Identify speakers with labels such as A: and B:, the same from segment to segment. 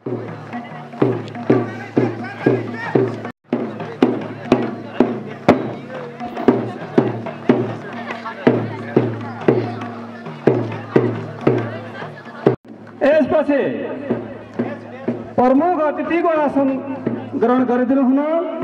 A: यसपछि प्रमुख अतिथिको आसन ग्रहण गरिदिनु हुन।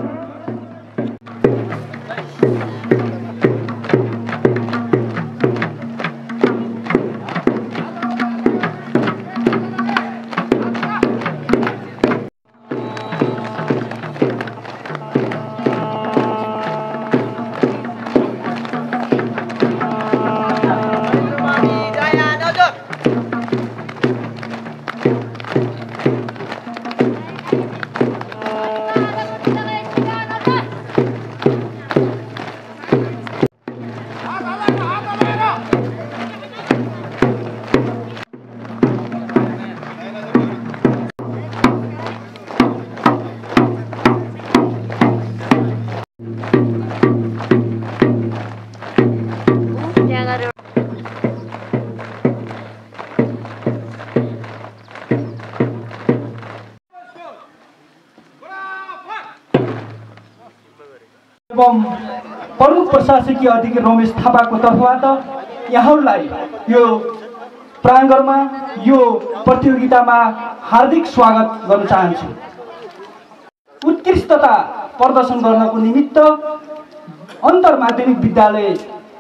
A: प्रमुख प्रशासकीय अधिकारी रमेश थापाको तर्फबाट यहाँहरूलाई यो प्राङ्गणमा यो प्रतियोगितामा हार्दिक स्वागत गर्न चाहन्छु। उत्कृष्टता प्रदर्शन गर्नको निमित्त अन्तर माध्यमिक विद्यालय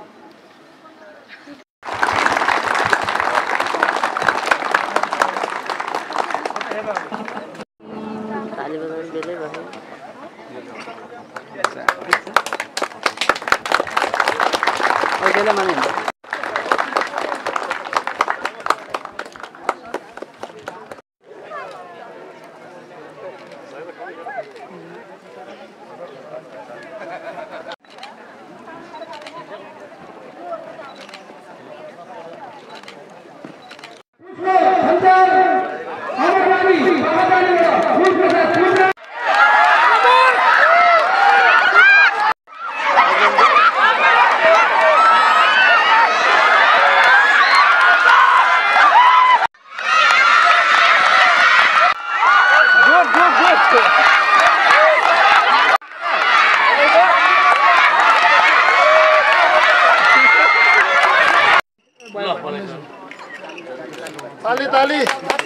B: ताली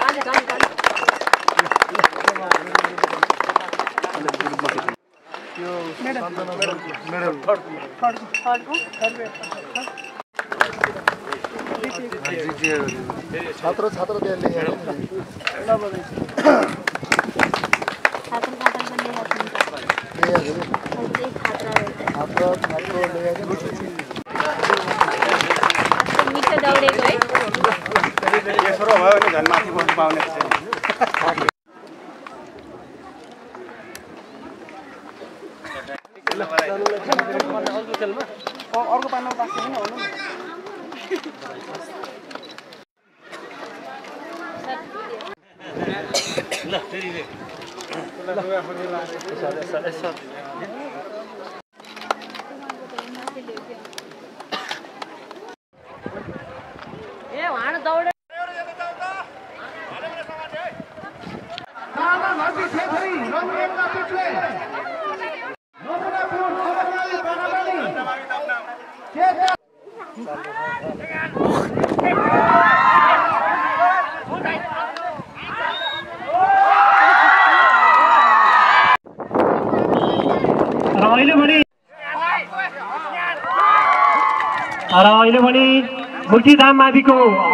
B: छात्र छात्र यसो भयो भने झन् माथि बस्नु पाउने अर्को पार्नमा बाँच्छ नि भन्नु ल फेरि ए वहाँ दौडे
A: अहिले भने मुक्तिधाम माविको